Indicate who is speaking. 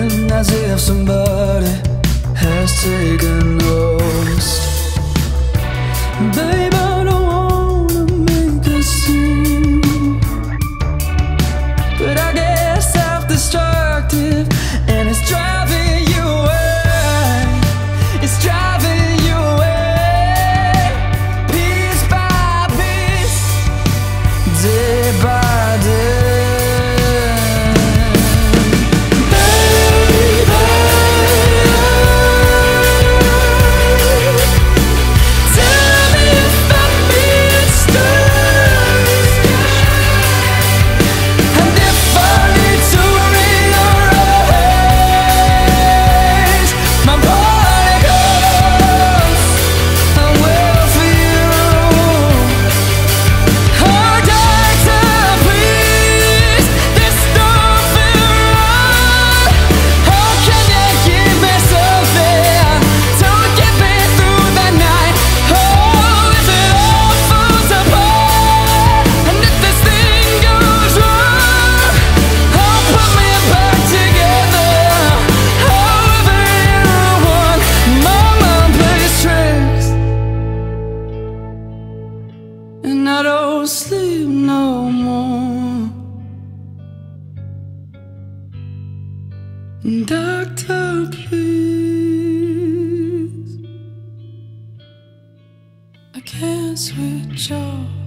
Speaker 1: feeling as if somebody has taken notice. Babe, I don't wanna make a scene, but I get self-destructive, and it's driving you away. It's driving you away. Piece by piece, day by day. And I don't sleep no more. Doctor, please, I can't switch off.